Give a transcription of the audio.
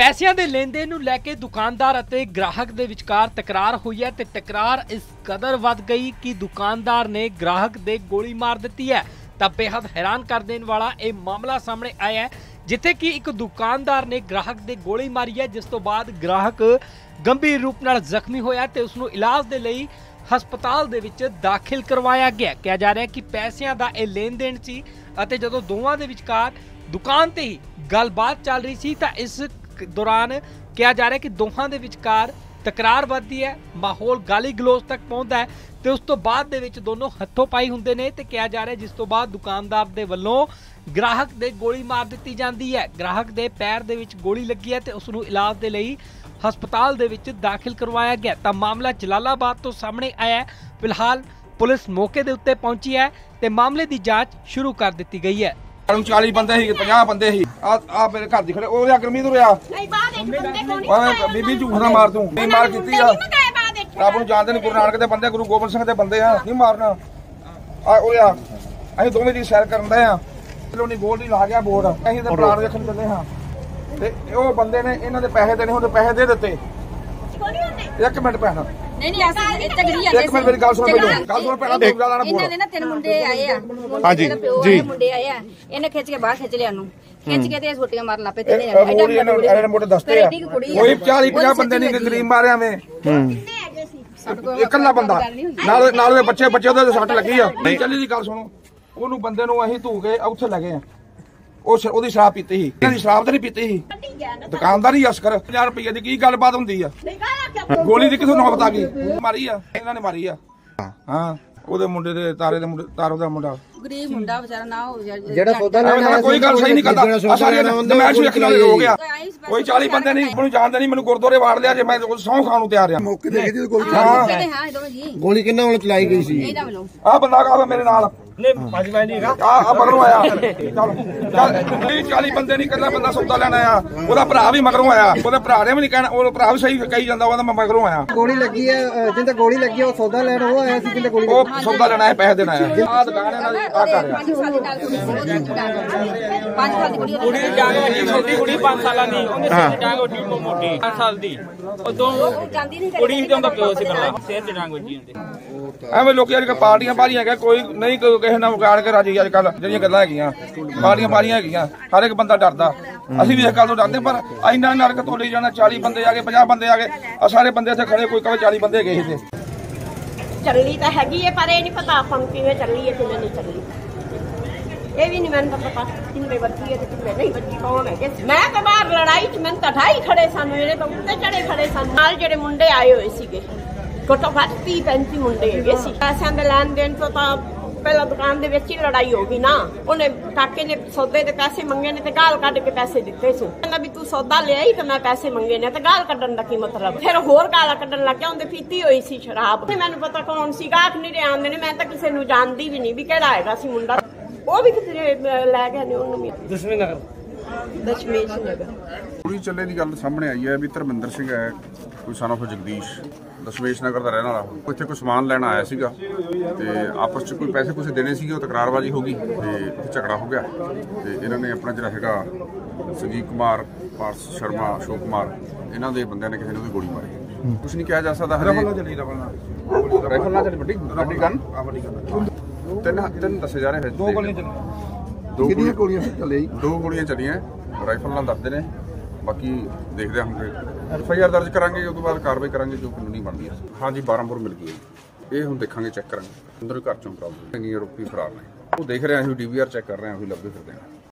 ਪੈਸਿਆਂ ਦੇ ਲੈਣ ਦੇਣ ਨੂੰ ਲੈ ਕੇ ਦੁਕਾਨਦਾਰ ਅਤੇ ਗ੍ਰਾਹਕ ਦੇ ਵਿਚਕਾਰ ਤਕਰਾਰ ਹੋਈ ਹੈ ਤੇ ਤਕਰਾਰ ਇਸ ਕਦਰ ਵੱਧ ਗਈ ਕਿ ਦੁਕਾਨਦਾਰ ਨੇ ਗ੍ਰਾਹਕ ਦੇ ਗੋਲੀ ਮਾਰ ਦਿੱਤੀ ਹੈ। ਤਾਂ ਬੇहद हैरान कर देने वाला ਇਹ ਮਾਮਲਾ ਸਾਹਮਣੇ ਆਇਆ ਹੈ, ਜਿੱਥੇ ਕਿ ਇੱਕ ਦੁਕਾਨਦਾਰ ਨੇ ਗ੍ਰਾਹਕ ਦੇ ਗੋਲੀ ਮਾਰੀ ਹੈ, ਜਿਸ ਤੋਂ ਬਾਅਦ ਗ੍ਰਾਹਕ ਗੰਭੀਰ ਰੂਪ ਨਾਲ ਜ਼ਖਮੀ ਹੋਇਆ ਤੇ ਉਸ ਨੂੰ ਇਲਾਜ ਦੇ ਲਈ ਹਸਪਤਾਲ ਦੇ ਵਿੱਚ ਦਾਖਲ ਕਰਵਾਇਆ ਗਿਆ। ਕਿਹਾ ਜਾ ਰਿਹਾ ਹੈ ਕਿ ਪੈਸਿਆਂ ਦਾ ਇਹ ਲੈਣ ਦੇਣ ਸੀ ਅਤੇ ਜਦੋਂ ਦੋਵਾਂ ਦੇ ਵਿਚਕਾਰ ਦੁਕਾਨ ਤੇ ਹੀ ਗੱਲਬਾਤ ਚੱਲ ਰਹੀ ਸੀ ਤਾਂ ਇਸ ਦੌਰਾਨ ਕਿਹਾ ਜਾ ਰਿਹਾ ਕਿ ਦੋਹਾਂ ਦੇ ਵਿਚਕਾਰ ਤਕਰਾਰ ਵੱਧਦੀ ਹੈ, ਮਾਹੌਲ ਗਾਲੀ ਗਲੋਚ ਤੱਕ ਪਹੁੰਚਦਾ ਹੈ ਤੇ ਉਸ ਤੋਂ ਬਾਅਦ ਦੇ ਵਿੱਚ ਦੋਨੋਂ ਹੱਥੋਂ ਪਾਈ ਹੁੰਦੇ ਨੇ ਤੇ ਕਿਹਾ ਜਾ ਰਿਹਾ ਜਿਸ ਤੋਂ ਬਾਅਦ ਦੁਕਾਨਦਾਰ ਦੇ ਵੱਲੋਂ ਗ੍ਰਾਹਕ ਦੇ ਗੋਲੀ ਮਾਰ ਦਿੱਤੀ ਜਾਂਦੀ ਹੈ। ਗ੍ਰਾਹਕ ਦੇ ਪੈਰ ਦੇ ਵਿੱਚ ਗੋਲੀ ਲੱਗੀ ਹੈ ਤੇ ਉਸ ਨੂੰ ਇਲਾਜ ਦੇ ਲਈ ਹਸਪਤਾਲ ਦੇ ਵਿੱਚ ਦਾਖਲ ਕਰਵਾਇਆ ਗਿਆ। ਤਾਂ ਮਾਮਲਾ ਜਲਾਲਾਬਾਦ ਤੋਂ ਸਾਹਮਣੇ ਆਇਆ ਹੈ। ਫਿਲਹਾਲ ਪੁਲਿਸ ਮੌਕੇ ਦੇ ਉੱਤੇ ਪਹੁੰਚੀ ਹੈ ਤੇ ਮਾਮਲੇ ਦੀ ਜਾਂਚ ਸ਼ੁਰੂ ਕਰ ਦਿੱਤੀ ਗਈ ਹੈ। 40 ਬੰਦੇ ਸੀ 50 ਬੰਦੇ ਸੀ ਆ ਮੇਰੇ ਘਰ ਦੀ ਖੜੇ ਉਹ ਲਿਆ ਗਰਮੀ ਤੋਂ ਰਿਆ ਨਹੀਂ ਬਾਅਦ ਵਿੱਚ ਬੰਦੇ ਕੋਣੀ ਓਏ ਬੀਬੀ ਝੂਠ ਨਾ ਮਾਰ ਤੂੰ ਨਹੀਂ ਮਾਰ ਕੀਤੀ ਆ ਰੱਬ ਨੂੰ ਜਾਣਦੇ ਨਹੀਂ ਗੁਰੂ ਨਾਨਕ ਦੇ ਬੰਦੇ ਗੁਰੂ ਗੋਬਿੰਦ ਸਿੰਘ ਦੇ ਬੰਦੇ ਆ ਨਹੀਂ ਮਾਰਨਾ ਆ ਉਹ ਆ ਅਸੀਂ ਦੋਵੇਂ ਦੀ ਸੈਰ ਕਰਨ ਦੇ ਆ ਚਲੋ ਨਹੀਂ ਗੋਲ ਨਹੀਂ ਲਾ ਗਿਆ ਬੋਰਡ ਅਸੀਂ ਤੇ ਪਲਾਟ ਵੇਖਣ ਚੱਲੇ ਹਾਂ ਤੇ ਉਹ ਬੰਦੇ ਨੇ ਇਹਨਾਂ ਦੇ ਪੈਸੇ ਦੇਣੇ ਹੁੰਦੇ ਪੈਸੇ ਦੇ ਦਿੱਤੇ। ਇੱਕ ਮਿੰਟ ਪੈਣਾ ਨਹੀਂ ਅਸੀਂ ਤਗਰੀ ਜਾਂਦੇ ਇੱਕ ਮਿੰਟ ਮੇਰੀ ਗੱਲ ਸੁਣ ਪਹਿਲਾਂ ਗੱਲ ਸੁਣ ਪਹਿਲਾਂ ਦੋ ਗੱਲ ਆਣਾ ਇਹਨਾਂ ਦੇ ਨਾ ਤਿੰਨ ਮੁੰਡੇ ਆਏ ਆ ਹਾਂਜੀ ਜੀ ਮੁੰਡੇ ਆਏ ਆ ਇਹਨੇ ਖਿੱਚ ਕੇ ਬਾਹਰ ਖਿੱਚ ਲਿਆ ਨੂੰ ਖਿੱਚ ਕੇ ਤੇ ਛੋਟੀਆਂ ਮਾਰਨ ਲੱਪੇ ਤੇ ਇਹਨੇ ਮੋਟੇ ਦੱਸਦੇ ਆ ਕੋਈ 40-50 ਬੰਦੇ ਨਹੀਂ ਗਰੀਬ ਮਾਰਿਆ ਵੇਂ ਇਕੱਲਾ ਬੰਦਾ ਨਾਲ ਦੇ ਬੱਚੇ ਉਹਦੇ ਸੱਟ ਲੱਗੀ ਆ ਨਹੀਂ ਚੱਲੀ ਦੀ ਗੱਲ ਸੁਣੋ ਉਹਨੂੰ ਬੰਦੇ ਨੂੰ ਅਸੀਂ ਧੂ ਕੇ ਉੱਥੇ ਲੈ ਗਏ ਆ ਉਹਦੀ ਸ਼ਰਾਬ ਪੀਤੀ ਸੀ ਇਹਨਾਂ ਦੀ ਸ਼ਰਾਬ ਤਾਂ ਨਹੀਂ ਪੀਤੀ ਸੀ ਦੁਕਾਨਦਾਰ ਹੀ ਅਸਕਰ 50 ਰੁਪਏ ਦੀ ਕੀ ਗੱਲਬਾਤ ਹੁੰਦੀ ਆ ਗੋਲੀ ਦੀ ਕਿਥੋਂ ਨੌਬਤ ਆ ਗਈ ਮਾਰੀ ਆ ਇਹਨਾਂ ਨੇ ਮਾਰੀ ਆ ਹਾਂ ਉਹਦੇ ਮੁੰਡੇ ਦੇ ਤਾਰੇ ਦੇ ਮੁੰਡੇ ਤਾਰੋ ਦਾ ਮੁੰਡਾ ਗਰੀਬ ਮੁੰਡਾ ਵਿਚਾਰਾ ਨਾ ਹੋ ਜਿਹੜਾ ਸੌਦਾ ਲੈਣਾ ਕੋਈ ਗੱਲ ਸਹੀ ਨਹੀਂ ਕਰਦਾ ਸਾਰੇ ਨਮਾਇਸ਼ ਵੇਖਣ ਵਾਲੇ ਹੋ ਗਿਆ ਕੋਈ 40 ਬੰਦੇ ਨਹੀਂ ਮੈਨੂੰ ਜਾਣਦੇ ਨਹੀਂ ਮੈਨੂੰ ਗੁਰਦੁਆਰੇ ਵਾੜ ਲਿਆ ਜੇ ਮੈਂ ਸਹੁੰ ਖਾਣ ਨੂੰ ਤਿਆਰ ਆ ਮੌਕੇ ਤੇ ਦੇਖੀ ਗੋਲੀ ਗੋਲੀ ਕਿੰਨਾ ਵੱਲੋਂ ਚਲਾਈ ਗਈ ਸੀ ਆ ਬੰਦਾ ਕਾ ਮੇਰੇ ਨਾਲ ਨਹੀਂ ਭਾਜੀ ਮੈਂ ਨਹੀਂ ਹੈਗਾ ਆ ਮਗਰੋਂ ਆਇਆ ਚੱਲ 40 ਬੰਦੇ ਨਹੀਂ ਕੱਲਾ ਬੰਦਾ ਸੌਦਾ ਲੈਣ ਆਇਆ ਉਹਦਾ ਭਰਾ ਵੀ ਮਗਰੋਂ ਆਇਆ ਉਹਦੇ ਭਰਾ ਨੇ ਵੀ ਨਹੀਂ ਕਹਿਣਾ ਉਹ ਭਰਾ ਵੀ ਸਹੀ ਕਹੀ ਜਾਂਦਾ ਉਹਦਾ ਮੈਂ ਮਗਰੋਂ ਆਇਆ ਗੋਲੀ ਲੱਗੀ ਹੈ ਜਿੰਦੇ ਗੋਲੀ ਲੱਗੀ ਉਹ ਸੌਦਾ ਲੈਣ ਉਹ ਆਇਆ ਸੀ ਜਿੰਦੇ ਗੋਲੀ ਉਹ ਸੌਦਾ ਲੈਣਾ ਹੈ ਪੈਸੇ ਦੇਣਾ ਹੈ ਆ ਦੁਕਾਨ ਇਹਨਾਂ ਦੀ ਆ ਕਰ ਰਿਹਾ 5 ਸਾਲ ਦੀ ਨਾਲ ਕੁੜੀ ਕੁੜੀ ਛੋਟੀ ਕੁੜੀ 5 ਸਾਲਾਂ ਦੀ ਉਹਨੇ ਸਿਰ ਡਾਂਗ ਵੱਜੀ ਮੋਟੀ 5 ਸਾਲ ਦੀ ਉਹ ਦੋ ਕੁੜੀ ਹੀ ਜਾਂਦਾ ਪਿਓ ਸੀ ਕੱਲਾ ਸਿਰ ਤੇ ਡਾਂਗ ਵੱਜੀ ਹੁੰਦੀ ਐਵੇਂ ਲੋਕੀ ਅੱਜ ਕੱਲ੍ਹ ਪਾਰਟੀਆਂ ਹੈਗਾ ਕੋਈ ਨਹੀਂ ਕਿਸੇ ਨਾਲ ਵਿਗਾੜ ਕੇ ਰਾਜੀ ਅੱਜ ਕੱਲ੍ਹ ਜਿਹੜੀਆਂ ਗੱਲਾਂ ਹੈਗੀਆਂ ਪਾਰਟੀਆਂ ਹੈਗੀਆਂ ਹਰ ਇੱਕ ਬੰਦਾ ਡਰਦਾ ਅਸੀਂ ਵੀ ਇਸ ਗੱਲ ਤੋਂ ਡਰਦੇ ਪਰ ਇੰਨਾ ਨਰਕ ਤੋੜੀ ਜਾਣਾ 40 ਬੰਦੇ ਆ ਗਏ 50 ਬੰਦੇ ਆ ਗਏ ਆ ਸਾਰੇ ਬੰਦੇ ਇੱਥੇ ਖੜੇ ਕੋਈ ਕਹੇ 40 ਬੰਦੇ ਗਏ ਸੀ ਚੱਲੀ ਤਾਂ ਹੈਗੀ ਹੈ ਪਰ ਇਹ ਨਹੀਂ ਪਤਾ ਆਪਾਂ ਨੂੰ ਕਿਵੇਂ ਚੱਲੀ ਹੈ ਕਿਵੇਂ ਨਹੀਂ ਚੱਲੀ ਇਹ ਵੀ ਨਹੀਂ ਮੈਨੂੰ ਪਤਾ ਕਿੰਨੇ ਵੱਜੀ ਹੈ ਤੇ ਕਿੰਨੇ ਨਹੀਂ ਵੱਜੀ ਕੌਣ ਹੈਗੇ ਮੈਂ ਤਾਂ ਬਾਹਰ ਲੜਾਈ 'ਚ ਮੈਨੂੰ ਤਾਂ ਢਾਈ ਖੜੇ ਸਨ ਜਿਹੜੇ ਤਾਂ ਉੱਤੇ ਚੜੇ ਖੜੇ ਸਨ ਨਾਲ ਜਿਹੜੇ ਮੁੰਡੇ ਆਏ ਹੋਏ ਸੀਗੇ ਘੱਟੋ ਘੱਟ 30-35 ਮੁੰਡੇ ਹੈਗੇ ਸੀ ਪੈਸਿਆਂ ਦੇ ਲੈਣ ਦੇਣ ਤੋਂ ਤਾਂ ਪਹਿਲਾਂ ਦੁਕਾਨ ਦੇ ਵਿੱਚ ਹੀ ਲੜਾਈ ਹੋ ਗਈ ਨਾ ਉਹਨੇ ਕਾਕੇ ਨੇ ਸੌਦੇ ਦੇ ਪੈਸੇ ਮੰਗੇ ਨੇ ਤੇ ਗਾਲ ਕੱਢ ਕੇ ਪੈਸੇ ਦਿੱਤੇ ਸੀ ਕਹਿੰਦਾ ਵੀ ਤੂੰ ਸੌਦਾ ਲਿਆ ਹੀ ਤੇ ਮੈਂ ਪੈਸੇ ਮੰਗੇ ਨੇ ਤੇ ਗਾਲ ਕੱਢਣ ਦਾ ਕੀ ਮਤਲਬ ਫਿਰ ਹੋਰ ਗਾਲਾਂ ਕੱਢਣ ਲੱਗ ਗਿਆ ਉਹਦੇ ਪੀਤੀ ਹੋਈ ਸੀ ਸ਼ਰਾਬ ਮੈਨੂੰ ਪਤਾ ਕੌਣ ਸੀ ਗਾਹਕ ਨਹੀਂ ਰਿਹਾ ਆਉਂਦੇ ਨੇ ਮੈਂ ਤਾਂ ਕਿਸੇ ਨੂੰ ਜਾਣਦੀ ਵੀ ਨਹੀਂ ਵੀ ਕਿਹੜਾ ਹੈਗਾ ਸੀ ਮੁੰਡਾ ਉਹ ਵੀ ਕਿਤੇ ਲੈ ਗਏ ਨੇ ਉਹਨੂੰ ਵੀ ਦਸ਼ਮੇਸ਼ ਨਗਰ ਗੋਲੀ ਚੱਲੇ ਦੀ ਗੱਲ ਸਾਹਮਣੇ ਆਈ ਹੈ ਵੀ ਧਰਮਿੰਦਰ ਸਿੰਘ ਹੈ ਕੋਈ son of ਜਗਦੀਸ਼ ਦਸ਼ਮੇਸ਼ ਨਗਰ ਦਾ ਰਹਿਣ ਵਾਲਾ ਇੱਥੇ ਕੋਈ ਸਮਾਨ ਲੈਣ ਆਇਆ ਸੀਗਾ ਤੇ ਆਪਸ 'ਚ ਕੋਈ ਪੈਸੇ ਦੇਣੇ ਸੀਗੇ ਉਹ ਤਕਰਾਰਬਾਜ਼ੀ ਹੋ ਗਈ ਤੇ ਝਗੜਾ ਹੋ ਗਿਆ ਤੇ ਇਹਨਾਂ ਨੇ ਆਪਣਾ ਜਿਹੜਾ ਹੈਗਾ ਸੰਜੀਵ ਕੁਮਾਰ ਪਾਰਸ ਸ਼ਰਮਾ ਅਸ਼ੋਕ ਕੁਮਾਰ ਇਹਨਾਂ ਦੇ ਬੰਦਿਆਂ ਨੇ ਕਿਸੇ ਨੇ ਉਹਦੀ ਗੋਲੀ ਮਾਰੀ ਕੁਛ ਨਹੀਂ ਕਿਹਾ ਜਾ ਸਕਦਾ ਰਾਈਫਲ ਨਾਲ ਚੱਲੀ ਵੱਡੀ ਗਨ ਤਿੰਨ ਦੱਸੇ ਜਾ ਰਹੇ ਦੋ ਗੋਲੀਆਂ ਚੱਲੀਆਂ ਰਾਈਫਲ ਨਾਲ ਦੱਸਦੇ ਨੇ ਬਾਕੀ ਦੇਖਦੇ ਹਾਂ ਹੁਣ FIR ਦਰਜ ਕਰਾਂਗੇ ਉਸ ਤੋਂ ਬਾਅਦ ਕਾਰਵਾਈ ਕਰਾਂਗੇ ਜੋ ਕਾਨੂੰਨੀ ਬਣਦੀ ਹੈ। ਹਾਂਜੀ 12 ਬੋਰ ਮਿਲ ਗਈ ਇਹ ਹੁਣ ਦੇਖਾਂਗੇ ਚੈੱਕ ਕਰਾਂਗੇ ਅੰਦਰ ਘਰ ਚੋਂ ਪ੍ਰਾਪਤ ਆਰੋਪੀ ਫਰਾਰ ਨੇ ਉਹ ਦੇਖ ਰਹੇ ਹਾਂ ਅਸੀਂ DVR ਚੈੱਕ ਕਰ ਰਹੇ ਹਾਂ ਅਸੀਂ ਲੱਭਦੇ ਫਿਰਦੇ ਹਾਂ।